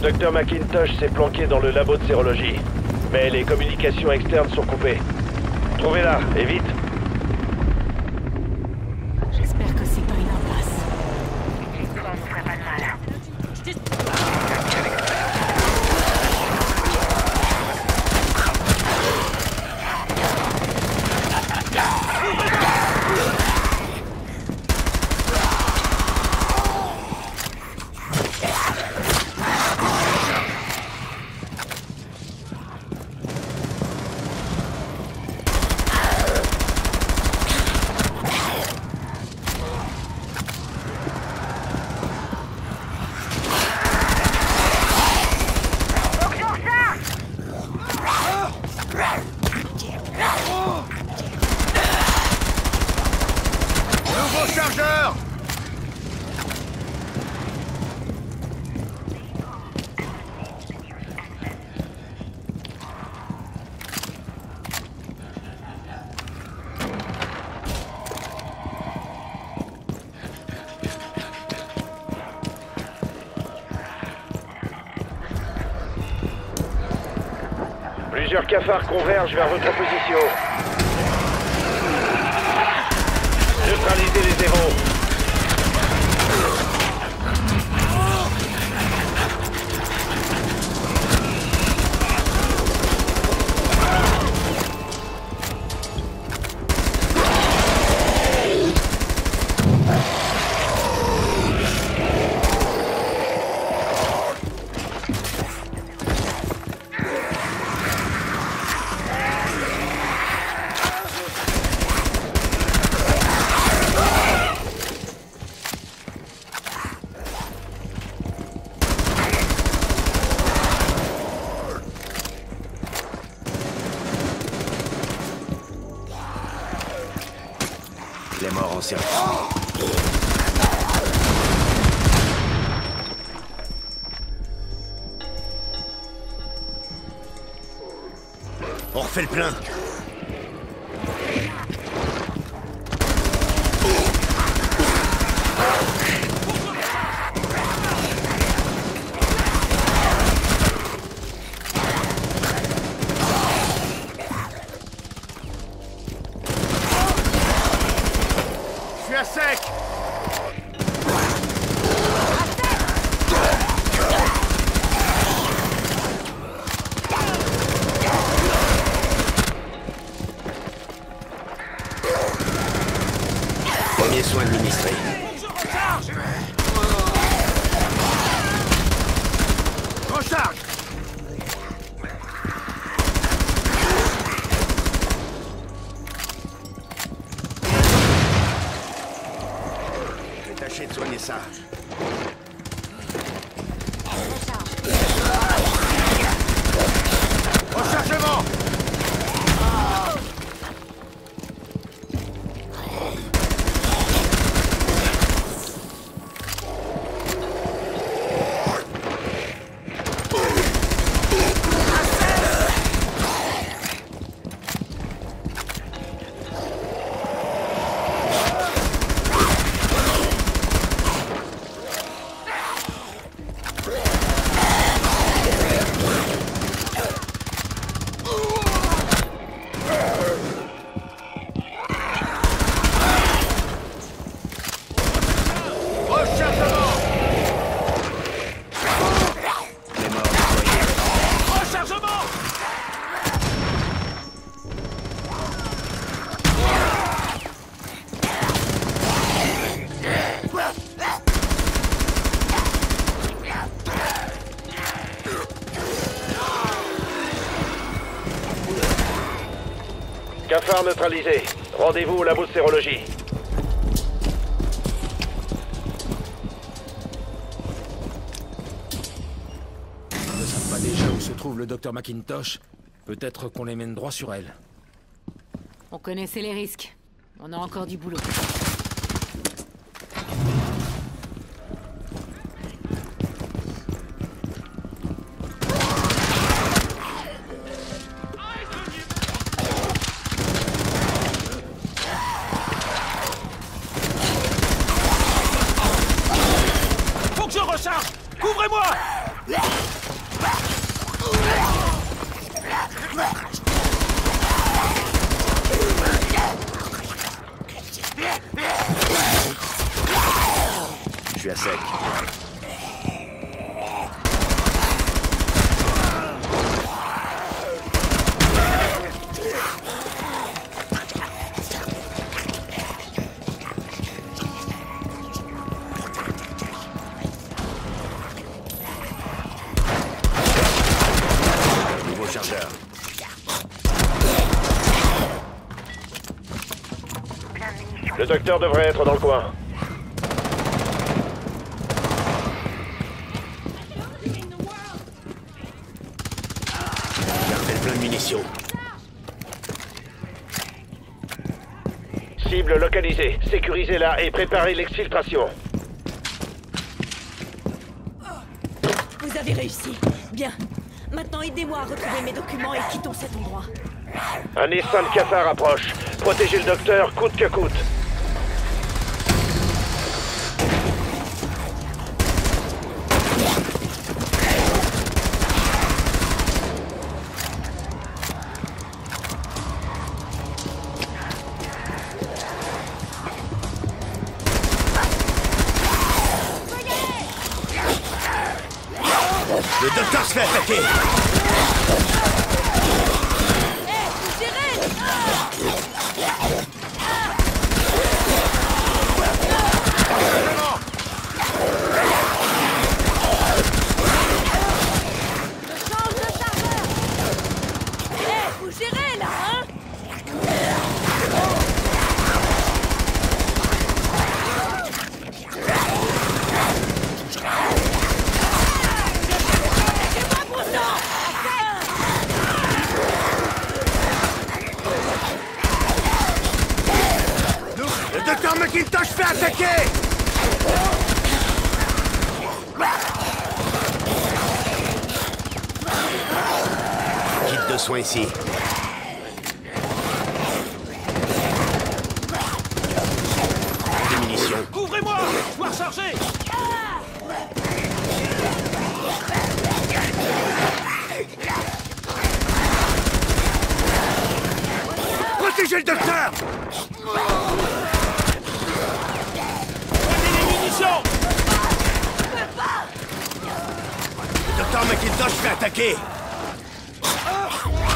Docteur McIntosh s'est planqué dans le labo de sérologie. Mais les communications externes sont coupées. Trouvez-la, et vite. J'espère que c'est pas une impasse. Ça ne ferait pas de mal. Chargeur! Plusieurs cafards convergent vers votre position. Neutralisez les héros. Les morts en service. On refait le plein. Je suis à sec. Premier soin administré. Recharge. Je vais tâcher de soigner ça. Rechargement. Cafard neutralisé. Rendez-vous au labo de sérologie. Ils ne savent pas déjà où se trouve le docteur McIntosh. Peut-être qu'on les mène droit sur elle. On connaissait les risques. On a encore du boulot. Faut que je recharge. Couvrez-moi. suis à sec. Nouveau chargeur. Le docteur devrait être dans le coin. Gardez plein de munitions. Cible localisée. Sécurisez-la et préparez l'exfiltration. Vous avez réussi. Bien. Maintenant, aidez-moi à retrouver mes documents et quittons cet endroit. Un essaim de cafards approche. Protégez le docteur coûte que coûte. Le docteur se fait attaquer. Vous gérez là, hein? Le docteur McIntosh se fait attaquer. Kit de soins ici. Des munitions. Couvrez-moi! Je dois recharger! Protégez le docteur. Prenez les munitions! Le docteur McIntosh se fait attaquer.